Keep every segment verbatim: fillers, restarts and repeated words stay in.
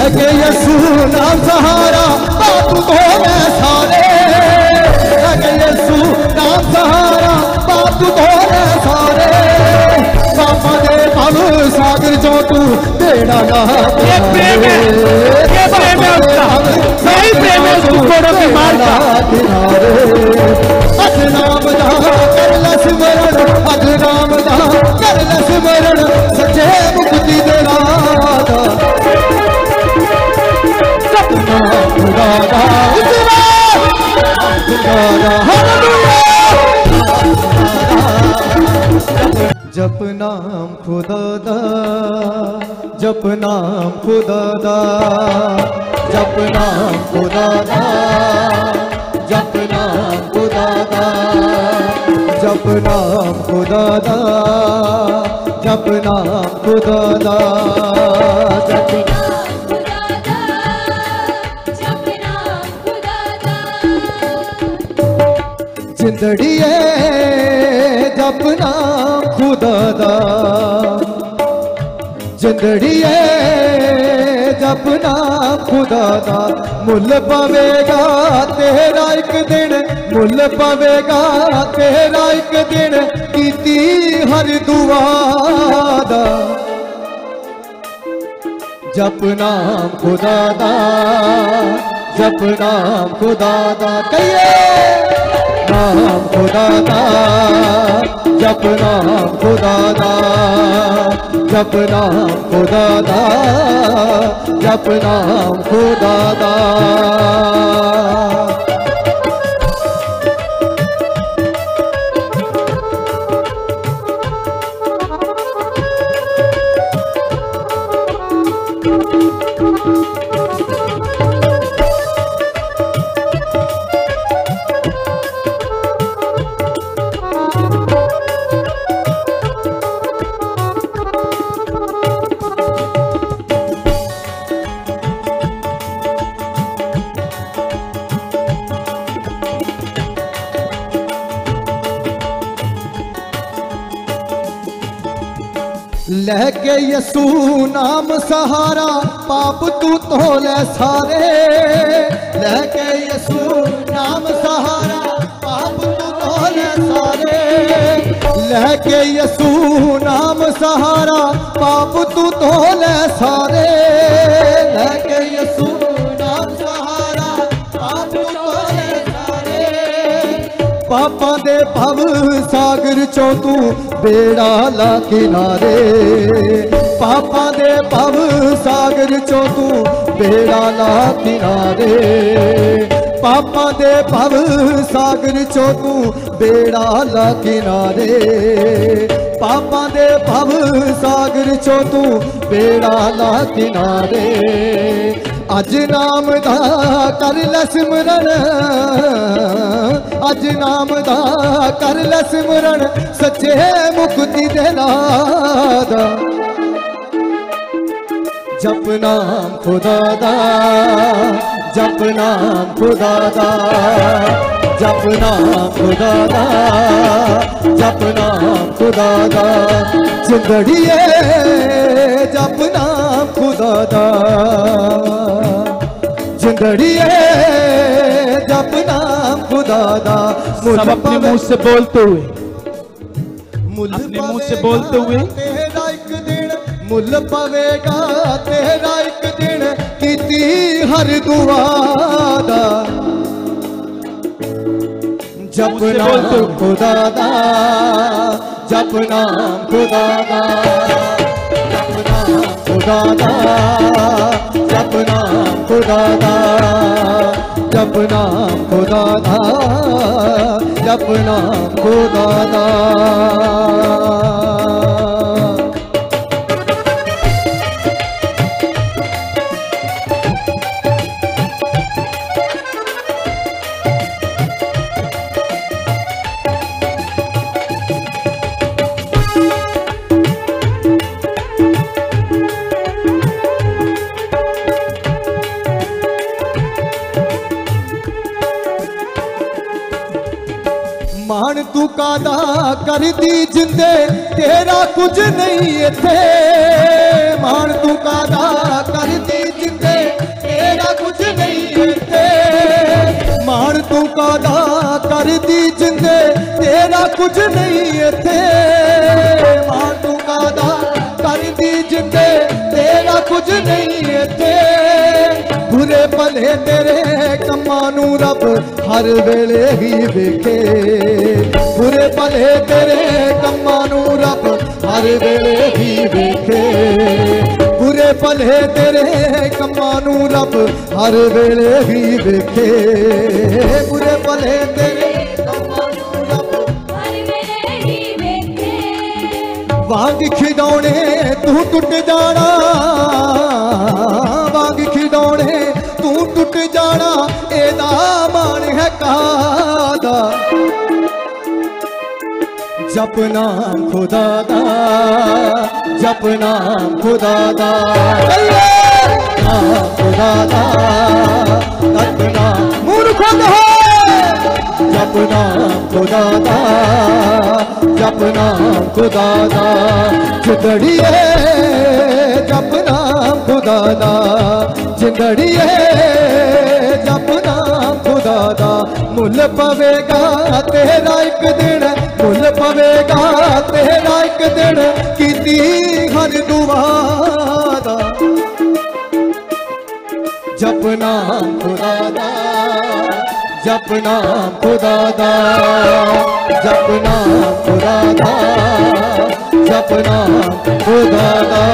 लगे यसू नाम सहारा पाप धोने सारे, लगे यसू नाम सहारा पाप धोने सारे। पापा दे भव सागर जो तू बेड़ा ना, ये प्रेम है, ये प्रेम है उसका, सही प्रेम है उसको कोड़ों के मार का। अज नाम दा कर ल सिमरण, अज नाम दा कर ल सिमरण, सच्चे मुक्ति दे राधा। सतनाम खुदा दा जप नाम खुदा दा, जप नाम खुदा दा, जप नाम खुदा दा, जप नाम खुदा दा, जप नाम खुदा दा, जप नाम खुदा दा, जप जिंदड़िए जप नाम खुदा दा, जिंदड़िए जप नाम खुदा दा। मुल पवेगा तेरा एक दिन, मुल पवेगा तेरा एक दिन, कीती हर दुआ दा। जप नाम खुदा दा, जप नाम खुदा दा, कहिए नाम खुदा दा, जप नाम खुदा दा, जप नाम खुदा दा, जप नाम खुदा दा। लहके यसू नाम सहारा पाप तू धोले सारे, लहके यसू नाम सहारा पाप तू धोले सारे, लहके यसू नाम सहारा पाप तू धोले सारे, लहके यसू नाम सहारा पाप तू धोले सारे। पापा दे भव सागर चो तू बेड़ा ला किनारे, पापा दे भव सागर चो तू बेड़ा ला किनारे, पापा दे भव सागर चो तू बेड़ा ला किनारे, पापा दे भव सागर चो तू बेड़ा ला किनारे। अज नाम दा कर ल सिमरन, अज नाम दा कर ल सिमरन, सच्चे मुक्ति दे नादा। जप नाम खुदा दा, जप नाम खुदा दा, जप नाम खुदा दा, जप नाम खुदा दा। जिंदड़िए जप नाम खुदा दा, जिंदड़िए जप नाम खुदा दा। सब अपने मुंह से बोलते हुए, अपने मुंह से बोलते हुए, तेरा एक दिन मुल पवेगा तेरा एक दिन, कीती हर दुआ दा। जप नाम खुदा दा, जप नाम खुदा दा, जप नाम खुदा दा, जप नाम खुदा दा, जप नाम खुदा दा, जप नाम खुदा दा। मान तू कादा कर दी जिंदे, तेरा कुछ नहीं इथे। मान तू कादा कर दी जिंदे, नहीं इत्थे मान तू कादा कर दी जिंदे तेरा कुछ नहीं इत्थे मान तू कादा कर दी जिंदे तेरा कुछ नहीं इत्थे बुरे भले तेरे कम्मां नू रब हर वेले ही वेखे बुरे भले तेरे कम्मां नू रब हर वेले ही वेखे बुरे भले तेरे कम्मां नू रब हर वेले ही वेखे बुरे भले तेरे कम्मां नू रब हर वेले ही वेखे वांग खिडौने तू टुट जाना वांग खिडौने तू टुट जाना एदा मान है कादा जप नाम खुदा दा जप नाम खुदा दा नाम खुदा दा जप नाम मूर्ख हो जप नाम खुदा दा जप नाम खुदा दा जिंदड़िए जप नाम खुदा दा जिंदड़िए जप नाम खुदा दा मुल पवेगा तेरा एक दिन मुल पवेगा तेरा एक दिन कीती हर दुआ दा जप नाम खुदा दा जप नाम खुदा दा जप नाम खुदा दा जप नाम खुदा दा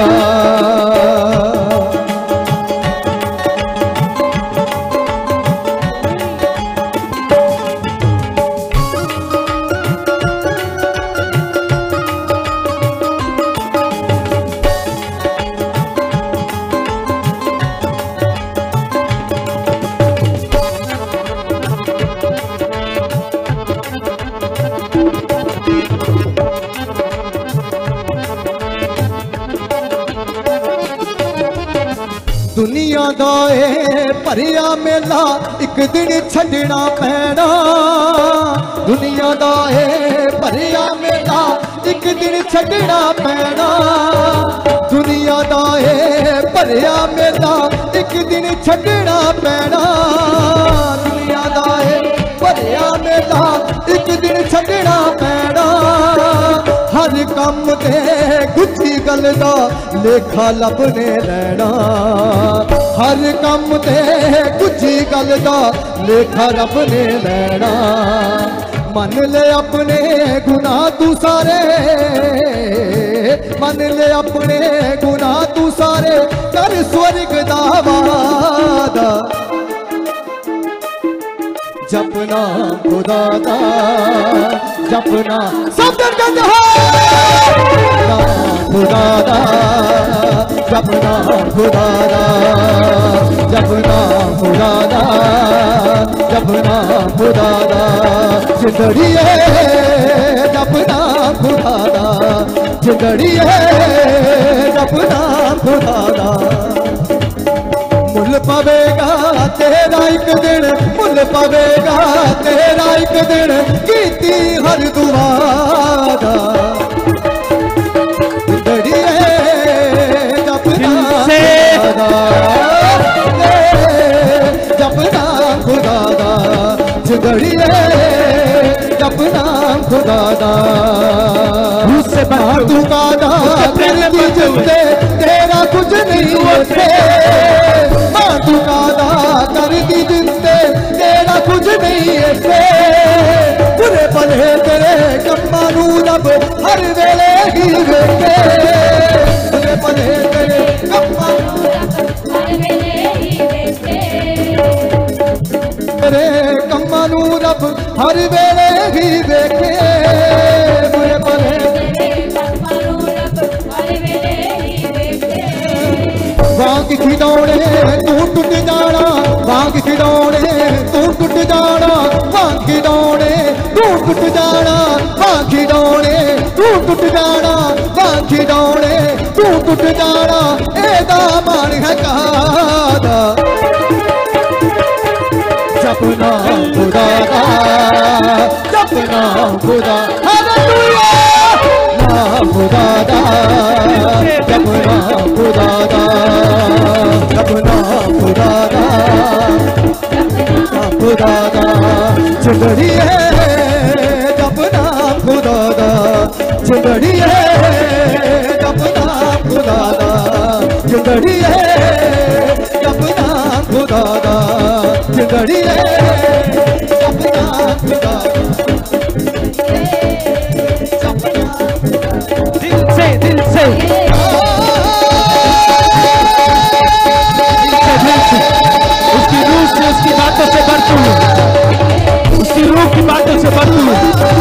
दुनिया दा ए भरिया मेला एक दिन छड़ना पैना दुनिया दा ए भरिया मेला एक दिन छड़ना पैना दुनिया दा ए भरिया मेला एक दिन छड़ना पैना दुनिया दा ए भरिया मेला एक दिन छड़ना पैना हर कम ते गुच्छी गल दा लेखा लभने लैना हर कम ते गुच्छी गल दा लेखा लभने लैना मन ले अपने गुनाह तू सारे मन ले अपने गुनाह तू सारे कर स्वर्ग दा वादा जपना खुदा दा जपना सब दर्द हो खुदा दा जपना खुदा दा जपना खुदा दा जपना खुदा दा जिंदड़िए जपना खुदा दा जिंदड़िए जपना खुदा दा मुल पवेगा तेरा एक दिन मुल पवेगा तेरा एक दिन कीती हर दुआ दा जिंदड़िए जपना खुदा दा जपना खुदा दा जिंदड़िए जपना खुदा दा उससे तू कादा करती जिंदे तेरा कुछ नहीं होते मां तू कादा करती जिंदे तेरा कुछ नहीं है बुरे भले तेरे कम्मां नू रब हर वेले ही वेखे बुरे भले तेरे कम्मां नू रब हर वेले ही वेखे तेरे कम्मां नू रब हर वेले ही वेखे बुरे भले वांग खिडौने तू टुट जाना वांग खिडौने तू टुट जाना वांग खिडौने तू टुट जाना वांग खिडौने तू टुट जाना वांग खिडौने तू टुट जाना एदा मान है कादा जपना खुदा दा जपना खुदा हालेलुया नाम खुदा दा जप नाम खुदा दा जप नाम खुदा दा नाम खुदा दा चिंगड़ी है जप नाम खुदा दा चिंगड़ी है जप नाम खुदा दा चिंगड़ी है जप नाम खुदा दा चिंगड़ी है जप नाम खुदा दिल से दिल से उसकी रूह से उसकी बातों से भरपूर उसकी रूह की बातों से भरपूर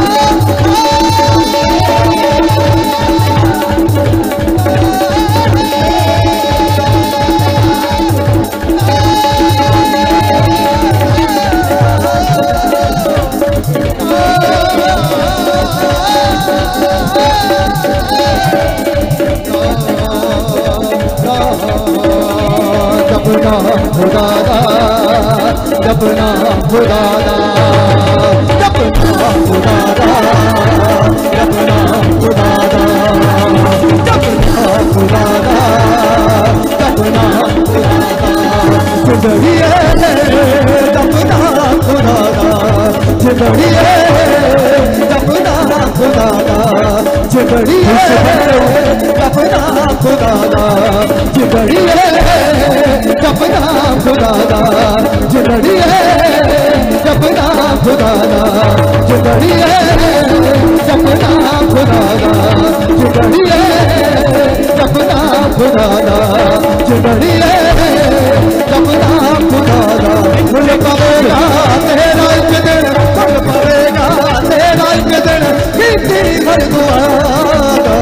खुदा दा जप नाम खुदा दा जप नाम खुदा दा जप नाम खुदा दा जप नाम खुदा दा जप नाम खुदा दा जिंदगी है जप नाम खुदा दा जिंदगी है जप नाम खुदा दा जिंदगी है जप नाम खुदा दा जिंदगी है जप नाम खुदा दा जिंदगी है जप नाम खुदा दा जिंदगी है जप नाम खुदा दा जिंदगी है जप नाम खुदा दा जिंदगी है जप नाम खुदा दा फुल पवेगा तेरा एक दिन फुल पवेगा तेरा एक दिन कीर्ति हर दुआ दा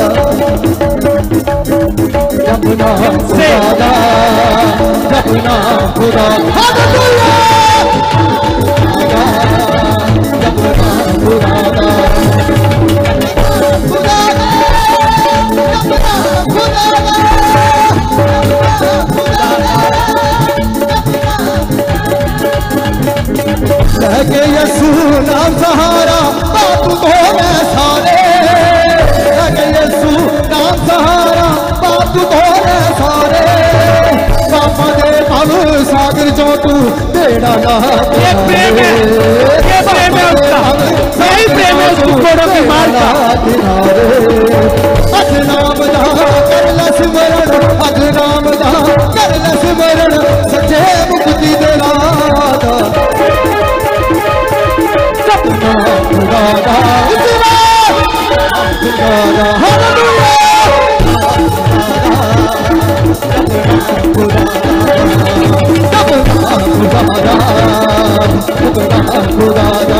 जप नाम खुदा दा जप नाम खुदा हालेलुया जप नाम खुदा दा खुदा दा जप नाम खुदा दा लगे यीशु नाम सहारा बाप को मैं सारे लगे यीशु नाम सहारा बाप को मैं सारे पापा दे बाबू सागर जो तू तेरा नाम ये प्रेम है ये प्रेम है उसका सही प्रेम है उसको कोड़ों के मार का अज नाम दा कर ल सिमरन अज नाम दा कर ल सिमरन सच्चे मुक्ति दे रादा सपना खुदा दा खुदा दा हालेलुया खुदा खुदा दा खुदा खुदा दा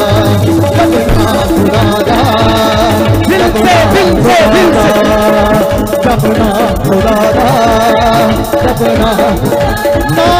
खुदा दा दिल से दिल से दिल से सपना खुदा दा सपना ना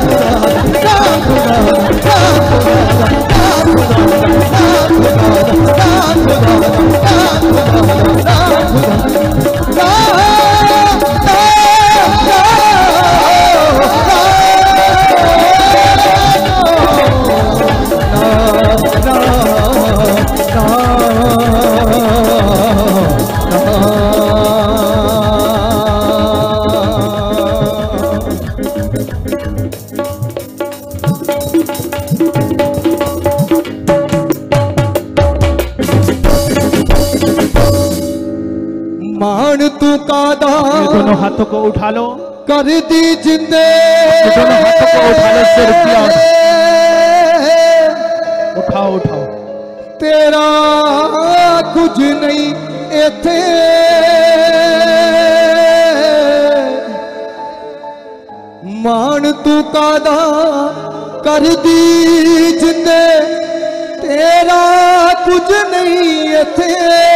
खुदा मान तू कादा ये दोनों हाथों को उठा लो, कर दी जिंदे, ये दोनों हाथों को उठा लो, सिर किया उठाओ उठाओ। तेरा कुछ नहीं इथे, मान तू कादा कर दी जिंदे, तेरा कुछ नहीं इथे,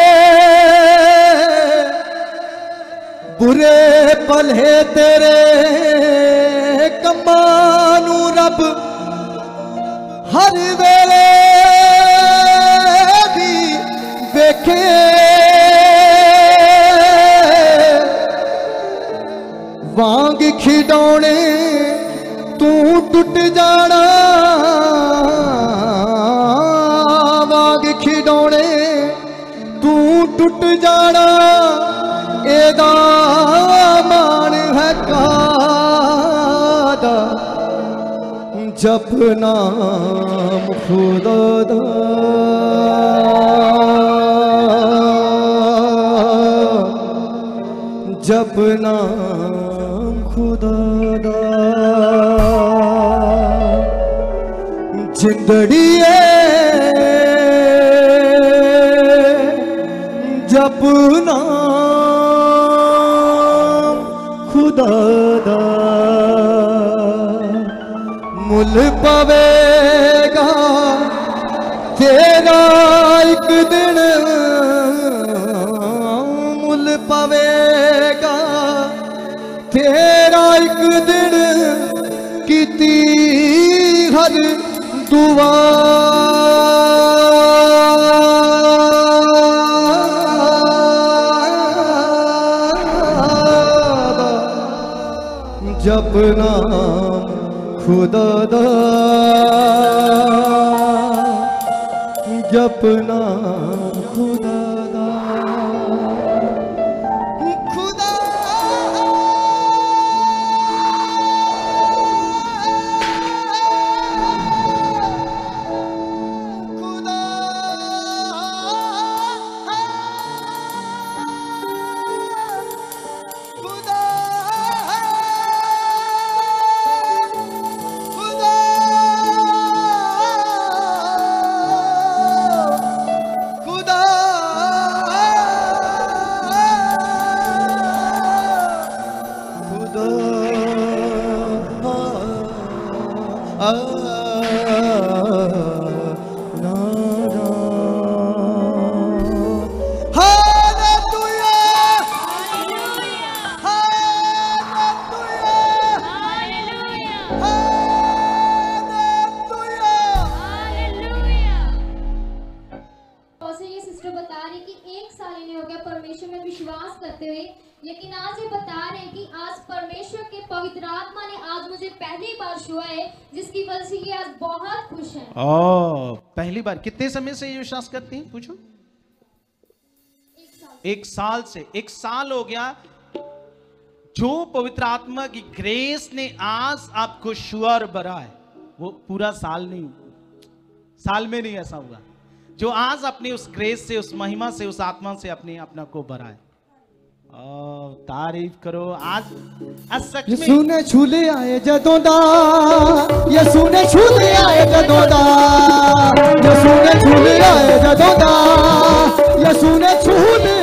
बुरे पले तेरे कमां नू रब हर वेले भी वेखे, वांग खिडौने तू टुट जाना, वांग खिडौने तू टुट जाना, एदा मान है कादा, जप नाम खुदा दा, जप नाम खुदा दा, जिंदड़िए जप नाम खुदा दा, मुल पवेगा तेरा एक दिन, मुल पवेगा तेरा एक दिन, कीती हर दुआ जप नाम खुदा दा, जप नाम खुदा दा, खुदा खुदा खुदा परमेश्वर में विश्वास करते हुए, लेकिन आज ये बता रहे हैं कि आज परमेश्वर के पवित्र आत्मा ने आज मुझे पहली बार छुआ है, जिसकी वजह से ये आज बहुत खुश है। ओ, पहली बार। कितने समय से ये विश्वास करती हैं? पूछो। एक साल, एक साल से। एक साल हो गया। जो पवित्र आत्मा की ग्रेस ने आज आपको छुआ और भरा है, वो पूरा साल नहीं, साल में नहीं ऐसा हुआ। जो आज अपनी उस ग्रेस से, उस महिमा से, उस आत्मा से अपने अपना को भरा है। ओ, तारीफ करो। आज आज सच में यसू ने छूले आए जदों दा, यसू ने छूले आए जदों दा, यसू ने छूले आए जदों दा, यसू ने छूले